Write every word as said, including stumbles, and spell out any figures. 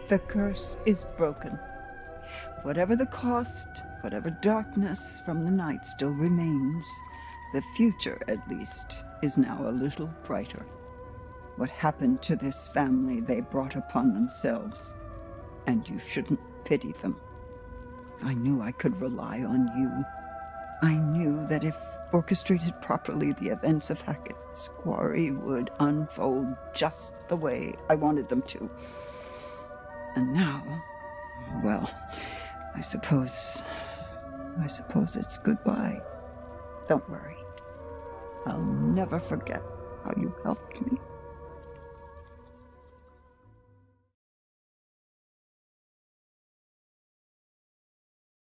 The curse is broken. Whatever the cost, whatever darkness from the night still remains, the future, at least, is now a little brighter. What happened to this family they brought upon themselves, and you shouldn't pity them. I knew I could rely on you. I knew that if orchestrated properly, the events of Hackett's Quarry would unfold just the way I wanted them to. And now, well, I suppose, I suppose it's goodbye. Don't worry. I'll never forget how you helped me.